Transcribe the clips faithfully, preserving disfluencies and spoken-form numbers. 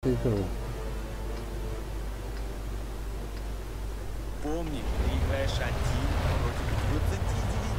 игру. Помни, ты играешь один против двадцати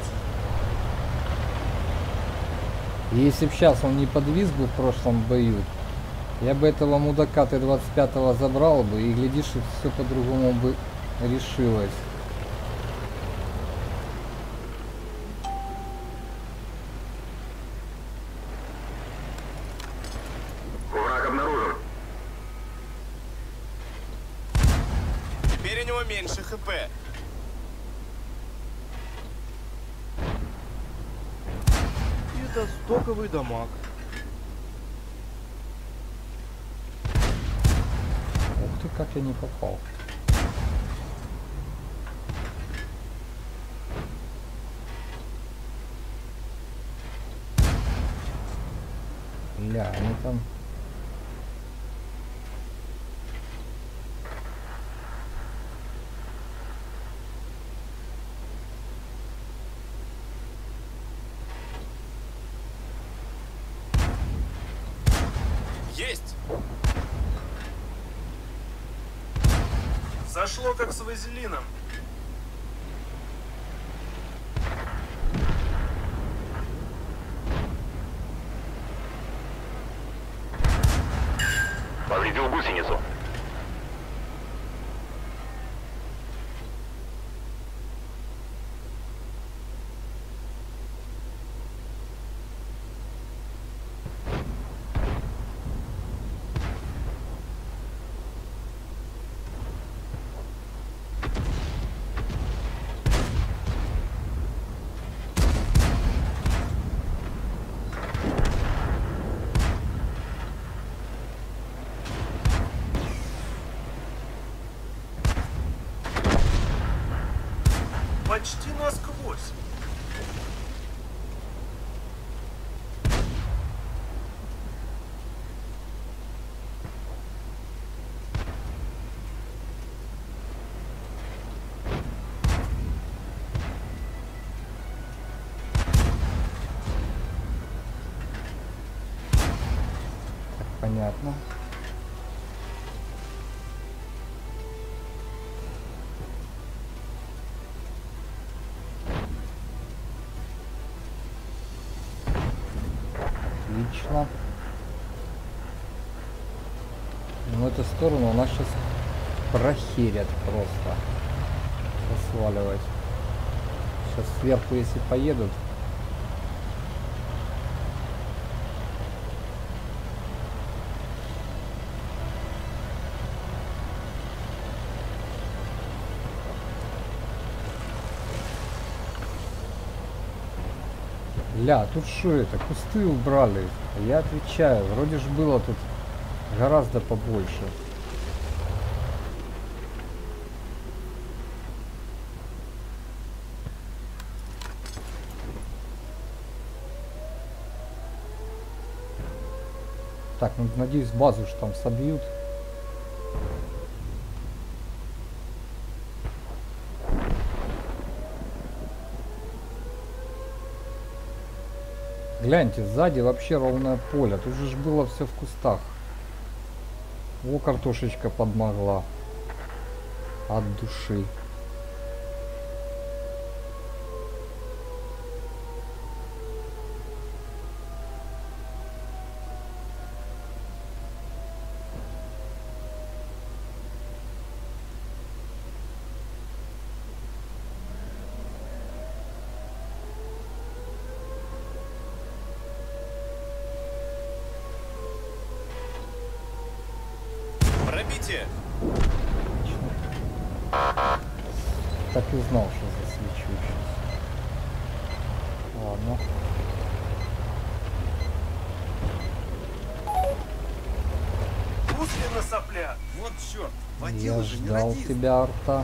девяти. Если б сейчас он не подвис бы в прошлом бою, я бы этого мудака Т двадцать пятого забрал бы, и глядишь, все по-другому бы решилось. Враг обнаружен. Теперь у него меньше хп. И это стоковый дамаг. Ух ты, как я не попал. Ля, они там... Есть! Зашло как с вазелином. Повредил гусеницу. Почти насквозь. Понятно. Отлично. В эту сторону у нас сейчас прохерят просто. Сейчас сваливать. Сейчас сверху, если поедут. Ля, тут что это? Кусты убрали. Я отвечаю, вроде ж было тут гораздо побольше. Так, ну, надеюсь, базу ж там собьют. Гляньте, сзади вообще ровное поле. Тут же ж было все в кустах. О, картошечка подмогла. От души. Пробитие! Так и знал, что засвечу сейчас. Ладно. Гусли на соплях. Вот черт! Я Водила же не ждал радист. тебя, арта.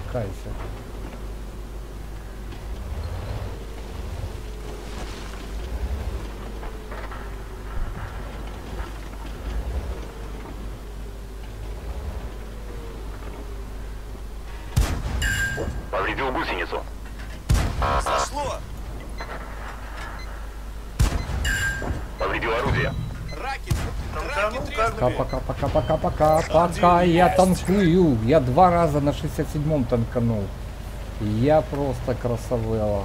спускайся. Повредил гусеницу. Зашло! Повредил орудие. Раки! Танканул, Раки как Пока, треснули! пока, пока, пока, пока, пока я танкую. Я два раза на шестьдесят седьмом танканул. Я просто красавела.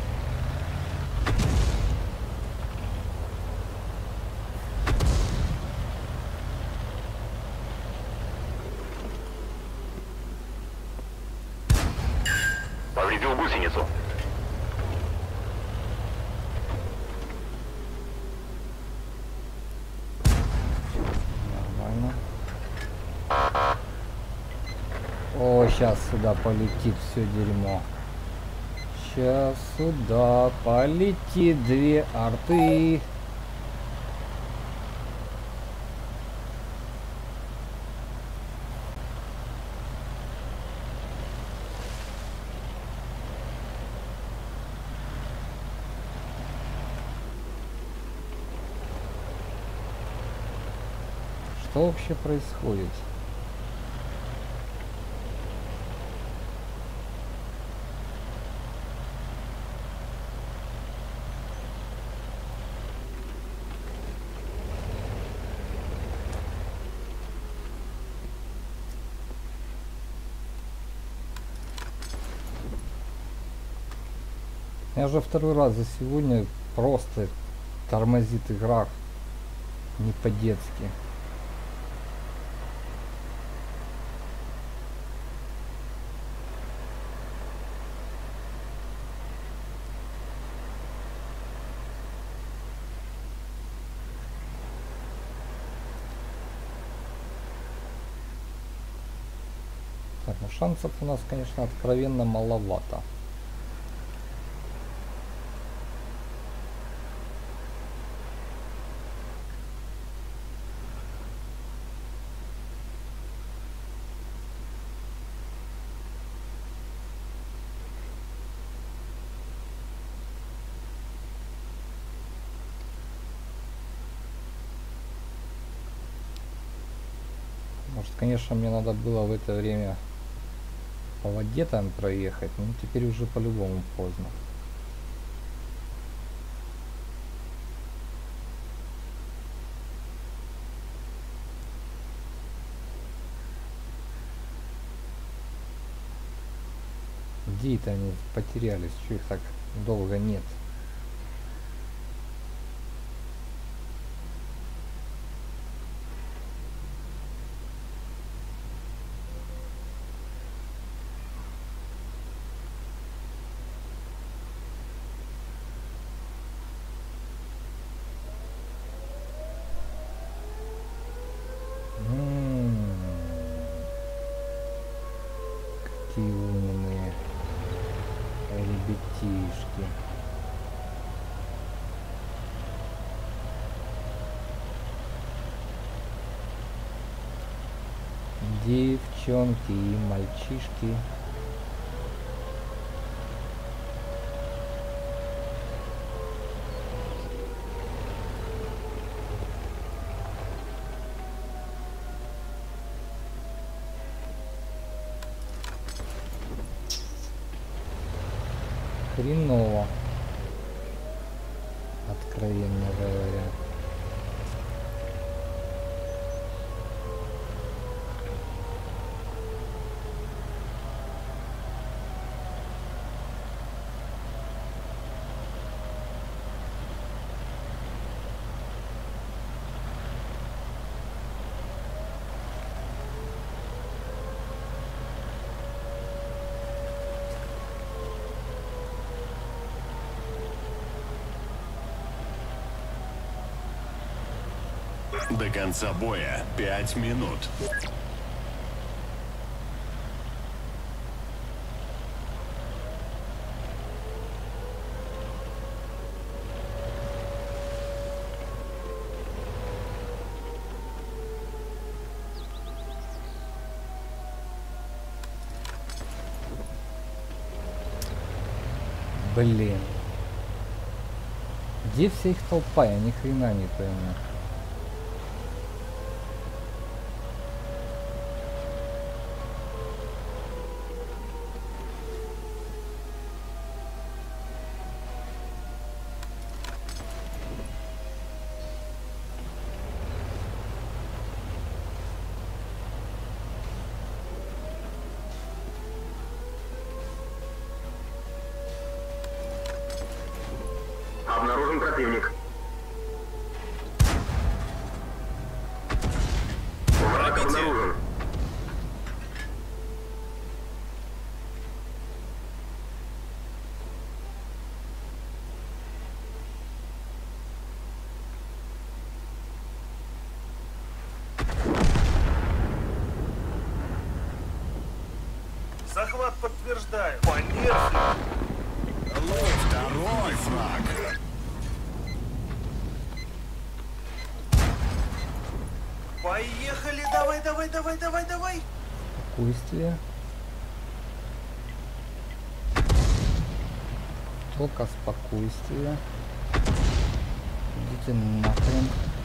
Повредил гусеницу. Нормально. О, сейчас сюда полетит все дерьмо. Сейчас сюда полетит две арты. Что вообще происходит? Я уже второй раз за сегодня просто тормозит игра не по-детски. Так, ну шансов у нас, конечно, откровенно маловато. Может, конечно, мне надо было в это время по воде там проехать, но теперь уже по-любому поздно. Где это они потерялись? Что их так долго нет? М-м-м. Какие умные ребятишки. Девчонки и мальчишки. Хреново, откровенно говоря. До конца боя пять минут. Блин. Где вся их толпа? Я ни хрена не пойму. Обнаружен противник. Враг обнаружен. Захват подтверждаю. По нерву. Второй фраг. Поехали, давай, давай, давай, давай, давай. Спокойствие. Только спокойствие. Идите нахрен.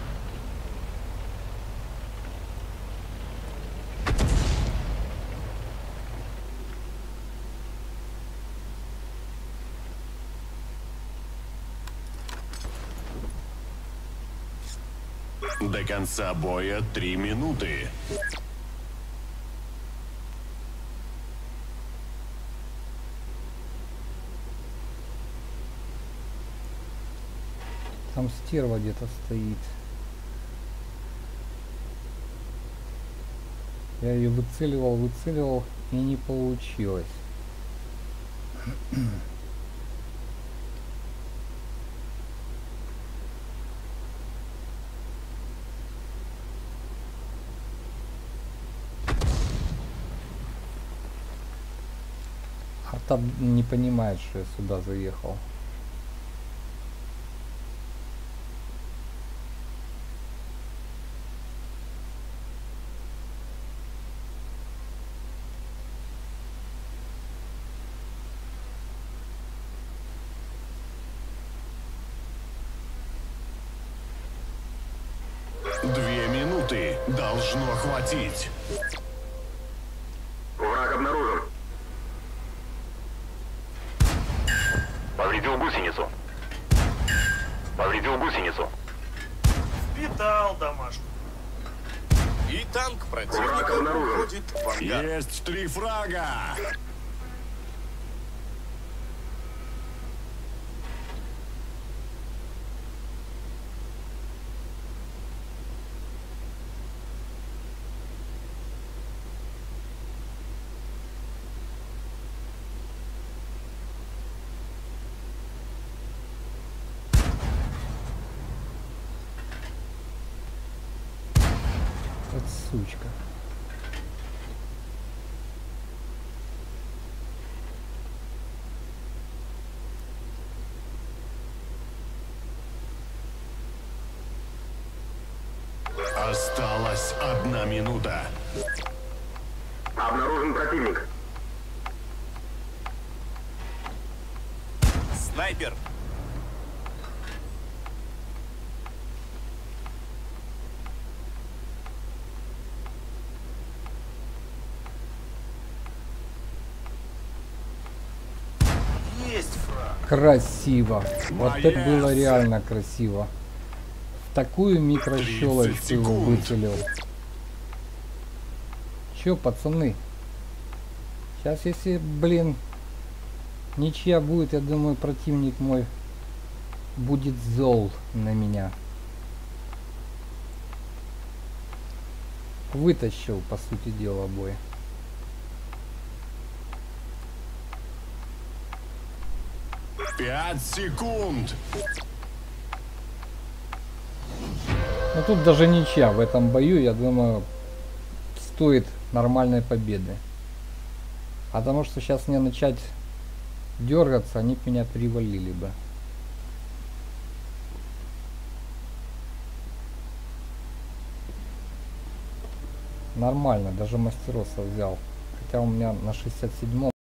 До конца боя три минуты. Там стерва где-то стоит. Я ее выцеливал, выцеливал, и не получилось. А там не понимает, что я сюда заехал. Две минуты. Должно хватить. Враг обнаружен. Повредил гусеницу. Повредил гусеницу. Впитал домашку. И танк Враг противника обнаружен. уходит в ангар. Есть три фрага. Вот сучка. Осталась одна минута. Обнаружен противник. Снайпер. Есть фраг. Красиво. Вот это было Молодец. реально красиво. В такую микрощелочку тридцать секунд. выцелил. Чё, пацаны? Сейчас, если, блин, ничья будет, я думаю, противник мой будет зол на меня. Вытащил, по сути дела, бой. Пять секунд. Ну тут даже ничья в этом бою, я думаю, стоит нормальной победы. Потому что сейчас мне начать дергаться, они б меня перевалили бы. Нормально, даже мастероса взял. Хотя у меня на шестьдесят седьмом